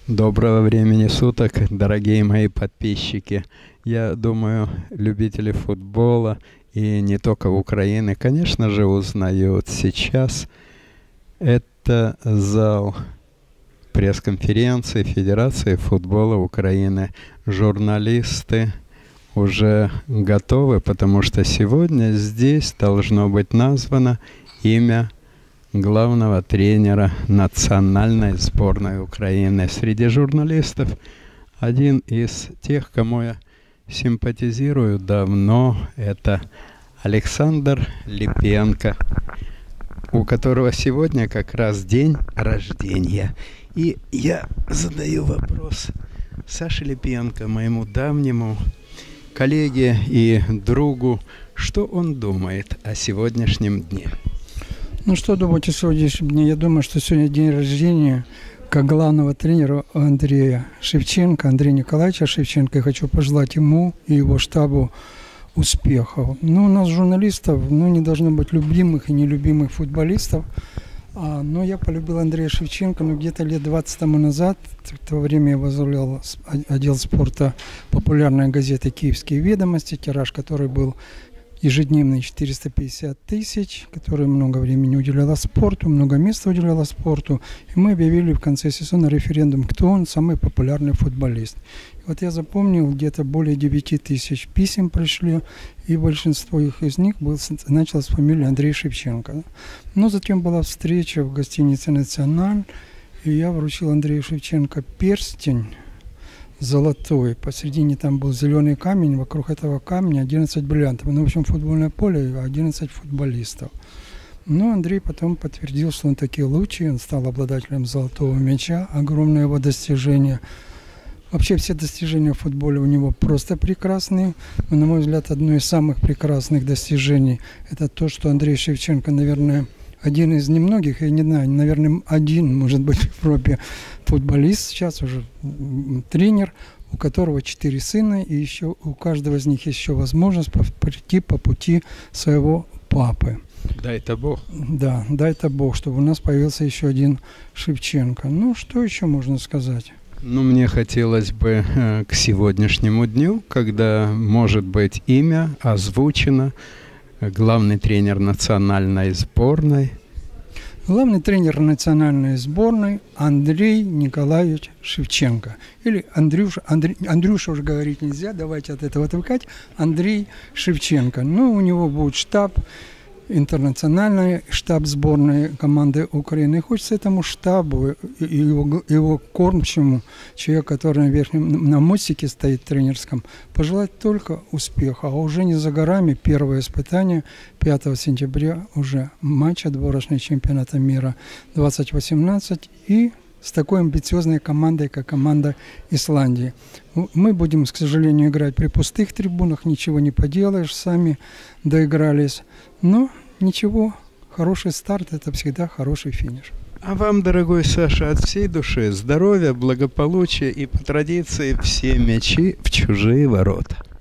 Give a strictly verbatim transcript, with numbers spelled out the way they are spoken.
Доброго времени суток, дорогие мои подписчики. Я думаю, любители футбола и не только Украины, конечно же, узнают сейчас. Это зал пресс-конференции Федерации футбола Украины. Журналисты уже готовы, потому что сегодня здесь должно быть названо имя главного тренера национальной сборной Украины. Среди журналистов один из тех, кому я симпатизирую давно, это Александр Липенко, у которого сегодня как раз день рождения. И я задаю вопрос Саше Липенко, моему давнему коллеге и другу, что он думает о сегодняшнем дне. Ну, что думать о сегодняшнем дне? Я думаю, что сегодня день рождения как главного тренера Андрея Шевченко, Андрея Николаевича Шевченко. Я хочу пожелать ему и его штабу успехов. Ну, у нас журналистов, ну, не должно быть любимых и нелюбимых футболистов. А, но я полюбил Андрея Шевченко, ну, где-то лет двадцать тому назад. В то время я возглавлял отдел спорта популярной газеты «Киевские ведомости», тираж который был ежедневный четыреста пятьдесят тысяч, которая много времени уделяла спорту, много места уделяла спорту. И мы объявили в конце сезона референдум, кто он самый популярный футболист. И вот я запомнил, где-то более девяти тысяч писем пришли, и большинство их из них был, началось с фамилии Андрей Шевченко. Но затем была встреча в гостинице «Националь», и я вручил Андрею Шевченко перстень золотой. Посередине там был зеленый камень, вокруг этого камня одиннадцать бриллиантов. Ну, в общем, футбольное поле, одиннадцать футболистов. Но Андрей потом подтвердил, что он такие лучший, он стал обладателем золотого мяча, огромное его достижение. Вообще все достижения в футболе у него просто прекрасные. Но, на мой взгляд, одно из самых прекрасных достижений – это то, что Андрей Шевченко, наверное, один из немногих, я не знаю, наверное, один, может быть, в Европе футболист, сейчас уже тренер, у которого четыре сына, и еще у каждого из них еще возможность прийти по пути своего папы. Дай-то Бог. Да, дай-то Бог, чтобы у нас появился еще один Шевченко. Ну, что еще можно сказать? Ну, мне хотелось бы э, к сегодняшнему дню, когда, может быть, имя озвучено, главный тренер национальной сборной. Главный тренер национальной сборной Андрей Николаевич Шевченко. Или Андрюша, Андрей, Андрюша уже говорить нельзя, давайте от этого отвыкать. Андрей Шевченко. Ну, у него будет штаб, интернациональный штаб сборной команды Украины. И хочется этому штабу, его, его кормчему, человеку, который на верхнем, на мостике стоит тренерском, пожелать только успеха. А уже не за горами первое испытание пятого сентября уже матч отборочный чемпионата мира двадцать восемнадцать и с такой амбициозной командой, как команда Исландии. Мы будем, к сожалению, играть при пустых трибунах, ничего не поделаешь, сами доигрались. Но ничего, хороший старт – это всегда хороший финиш. А вам, дорогой Саша, от всей души здоровья, благополучия и по традиции все мячи в чужие ворота.